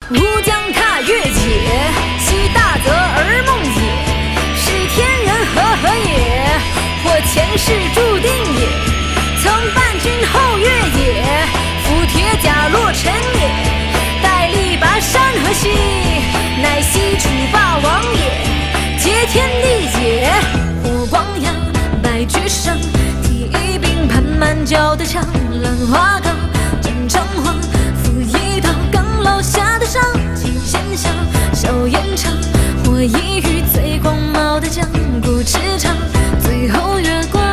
吾将踏越界，昔大泽而梦也。是天人和合也，或前世注定也。曾伴君后月也，负铁甲落尘也。待力拔山河兮，乃西楚霸王也。接天地解，火光耀，白驹上，提一柄盘满脚的枪，兰花高，战长黄，负一刀，岗楼下的上，金线香，笑颜长，或一羽最光茂的江固驰骋，最后月光。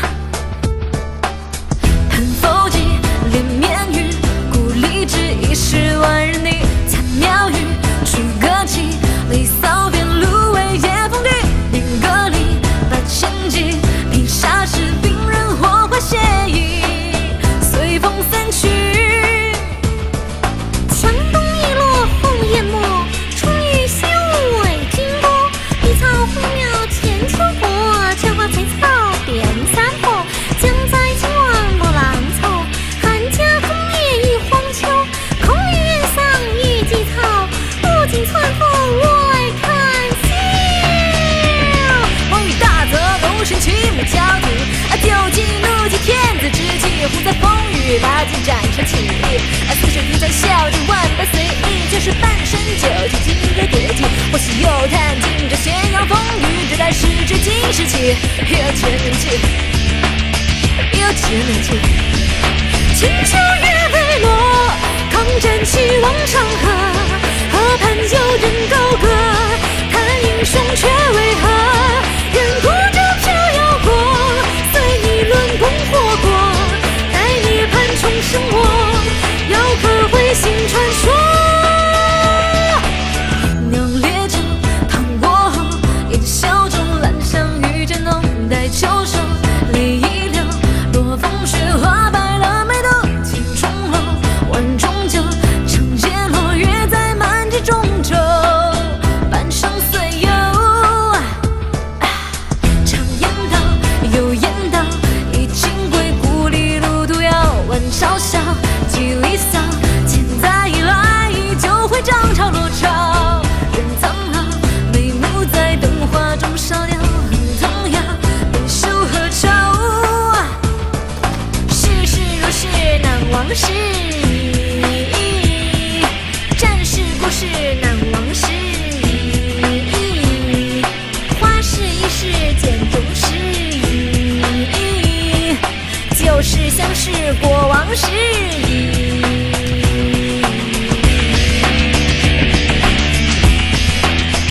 恨否极，连绵雨，故立志一世万人敌，残妙语，出歌泣，离骚边芦苇夜风笛，兵戈里把千骑，披沙士兵刃火花写意，随风散去。 墙东一落红颜没，春雨西屋为金波。一草红苗千秋过，千花翠草遍山坡。将在今晚莫浪愁，汉家枫叶一黄秋。空余原上一季草，不尽传风我看休。 风雨大泽，龙神齐目交替，丢尽怒气天子之气，虎在风雨拔尽战车起。似水平川笑尽万般随意，却是半生酒气几个叠记。或许又叹尽这咸阳风雨，这代时至今时起，有千年气，有千年气。清秋月未落，抗战气望长河。